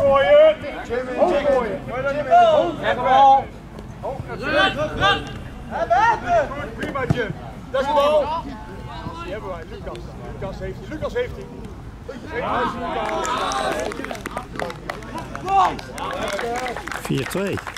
gooien! Hoog gooien! Krijg hem al! Goed, prima Jim. Dat is de bal. Die hebben wij, Lucas. Lucas heeft hij. 4-2.